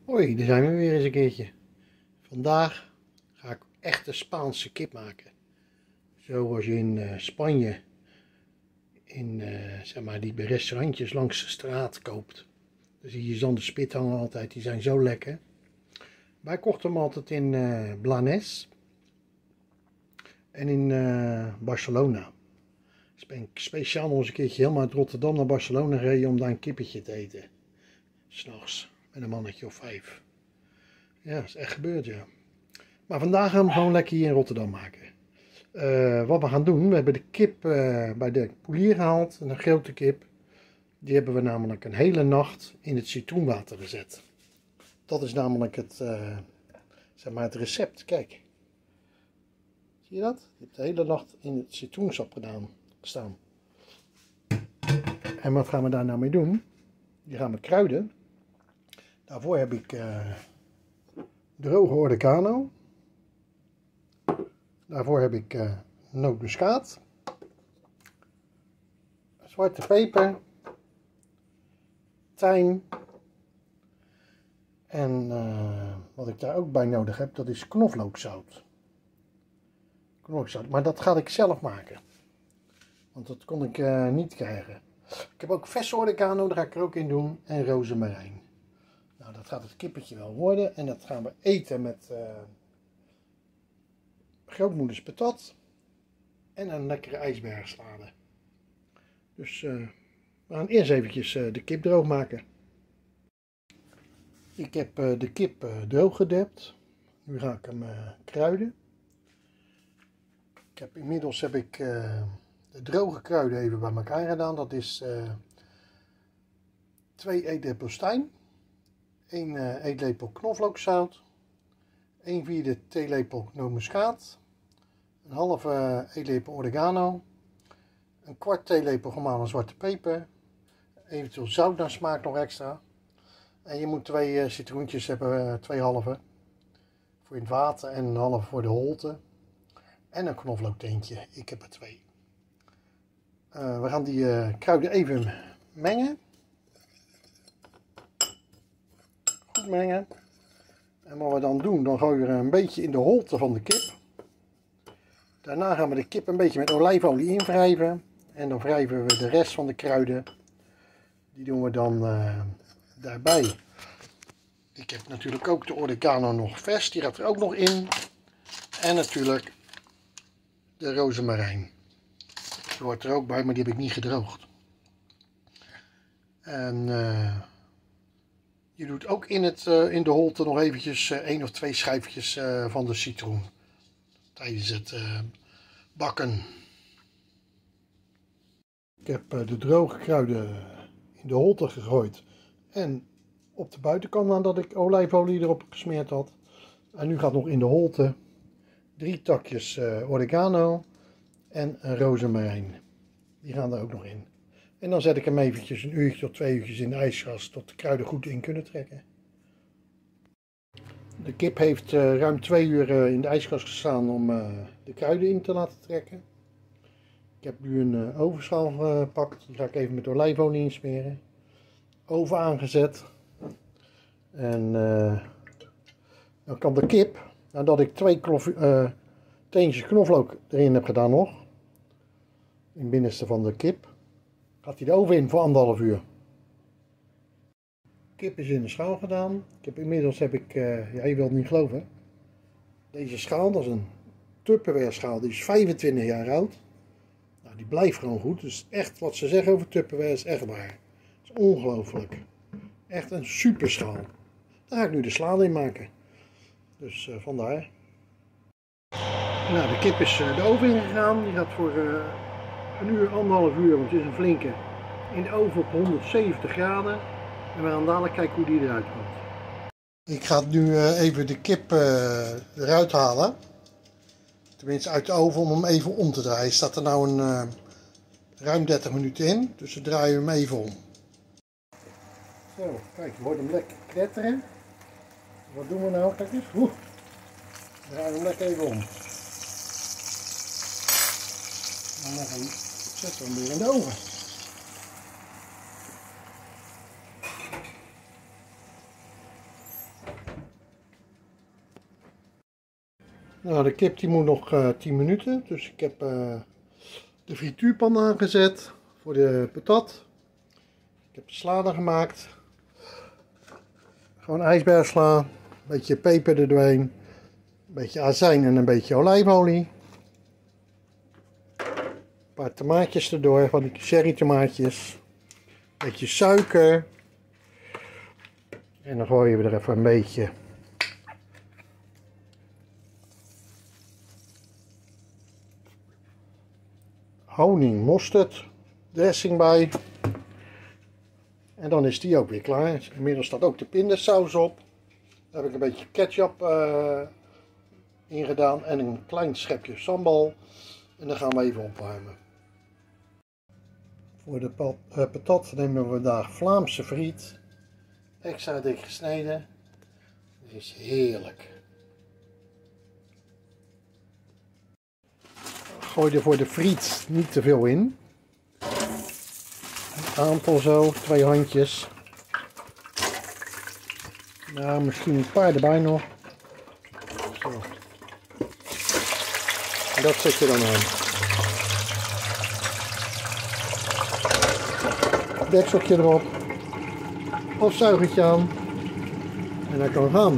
Hoi, daar zijn we weer eens een keertje. Vandaag ga ik echte Spaanse kip maken. Zoals je in Spanje, zeg maar die bij restaurantjes langs de straat koopt. Dan zie je zonder spit hangen altijd, die zijn zo lekker. Wij kochten hem altijd in Blanes en in Barcelona. Dus ben ik speciaal nog eens een keertje helemaal uit Rotterdam naar Barcelona gereden om daar een kippetje te eten. 's Nachts met een mannetje of 5. Ja, dat is echt gebeurd, ja. Maar vandaag gaan we gewoon lekker hier in Rotterdam maken. Wat we gaan doen, we hebben de kip bij de poelier gehaald, een grote kip. Die hebben we namelijk een hele nacht in het citroenwater gezet. Dat is namelijk zeg maar het recept, kijk. Zie je dat? Je hebt de hele nacht in het citroensap gestaan. En wat gaan we daar nou mee doen? Die gaan we kruiden. Daarvoor heb ik droge oregano. Daarvoor heb ik nootmuskaat, zwarte peper, tijm en wat ik daar ook bij nodig heb, dat is knoflookzout. Maar dat ga ik zelf maken, want dat kon ik niet krijgen. Ik heb ook verse oregano, daar ga ik er ook in doen, en rozemarijn. Nou, dat gaat het kippetje wel worden en dat gaan we eten met grootmoeders patat en een lekkere ijsbergsalade. Dus we gaan eerst eventjes de kip droog maken. Ik heb de kip droog gedept. Nu ga ik hem kruiden. Inmiddels heb ik de droge kruiden even bij elkaar gedaan. Dat is 2 eetlepels tijm, 1 eetlepel knoflookzout, 1/4 theelepel nootmuskaat, een halve eetlepel oregano, een kwart theelepel gemalen zwarte peper, eventueel zout naar smaak nog extra. En je moet 2 citroentjes hebben, 2 halve voor in het water en een halve voor de holte. En een knoflookteentje, ik heb er 2. We gaan die kruiden even mengen. Goed mengen. En wat we dan doen, dan gooien we er een beetje in de holte van de kip. Daarna gaan we de kip een beetje met olijfolie invrijven. En dan wrijven we de rest van de kruiden. Die doen we dan daarbij. Ik heb natuurlijk ook de oregano nog vers. Die gaat er ook nog in. En natuurlijk de rozemarijn. Die hoort er ook bij, maar die heb ik niet gedroogd. En je doet ook in de holte nog eventjes 1 of 2 schijfjes van de citroen. Tijdens het bakken. Ik heb de droge kruiden in de holte gegooid en op de buitenkant nadat ik olijfolie erop gesmeerd had. En nu gaat nog in de holte 3 takjes oregano en een rozemarijn. Die gaan er ook nog in. En dan zet ik hem eventjes 1 uurtje tot 2 uurtjes in de ijskast tot de kruiden goed in kunnen trekken. De kip heeft ruim 2 uur in de ijskast gestaan om de kruiden in te laten trekken. Ik heb nu een ovenschaal gepakt, die ga ik even met olijfolie insmeren. Oven aangezet. En dan kan de kip, nadat ik 2 teentjes knoflook erin heb gedaan nog, in het binnenste van de kip, gaat hij de oven in voor 1,5 uur. De kip is in de schaal gedaan. Inmiddels heb ik, ja, je wilt het niet geloven, deze schaal, dat is een Tupperware schaal, die is 25 jaar oud. Nou, die blijft gewoon goed, dus echt wat ze zeggen over Tupperware is echt waar. Het is ongelooflijk. Echt een super schaal. Daar ga ik nu de sla in maken. Dus vandaar. Nou, de kip is de oven ingegaan. Die gaat voor 1 uur, 1,5 uur, want het is een flinke, in de oven op 170 graden. En we gaan dadelijk kijken hoe die eruit komt. Ik ga nu even de kip eruit halen. Tenminste uit de oven om hem even om te draaien. Staat er nou een ruim 30 minuten in. Dus we draaien hem even om. Zo, kijk, je hoort hem lekker kletteren. Wat doen we nou? Kijk eens. We draaien hem lekker even om. En dan zetten we hem weer in de oven. Nou, de kip die moet nog 10 minuten. Dus ik heb de frituurpan aangezet voor de patat. Ik heb de salade gemaakt. Gewoon ijsbergsla. Een beetje peper er doorheen. Een beetje azijn en een beetje olijfolie. Een paar tomaatjes erdoor, van die cherry tomaatjes. Een beetje suiker. En dan gooien we er even een beetje honing, mosterd, dressing bij. En dan is die ook weer klaar. Inmiddels staat ook de pindasaus op. Daar heb ik een beetje ketchup in gedaan en een klein schepje sambal. En dan gaan we even opwarmen. Voor de patat nemen we vandaag Vlaamse friet. Extra dik gesneden. Het is heerlijk. Gooi er voor de friet niet te veel in. Een aantal zo, 2 handjes. Nou, misschien een paar erbij nog. Zo. En dat zet je dan aan. Dekseltje erop. Afzuigertje aan. En dat kan gaan.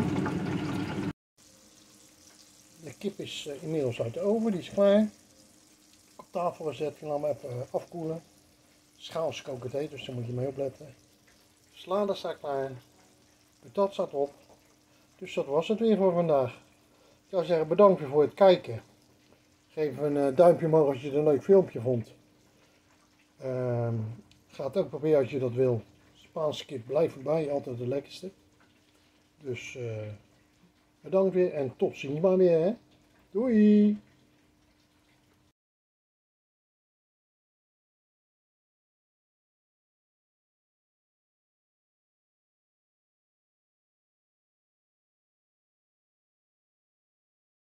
De kip is inmiddels uit de oven, die is klaar. Op tafel gezet, die laat me even afkoelen. Schaal is kokend heet, dus daar moet je mee opletten. Salade staat klaar. Patat staat op. Dus dat was het weer voor vandaag. Ik zou zeggen bedankt voor het kijken. Geef een duimpje omhoog als je het een leuk filmpje vond. Ga het ook proberen als je dat wil. Spaanse kip blijft erbij, altijd de lekkerste. Dus bedankt weer en tot ziens maar weer. Hè? Doei!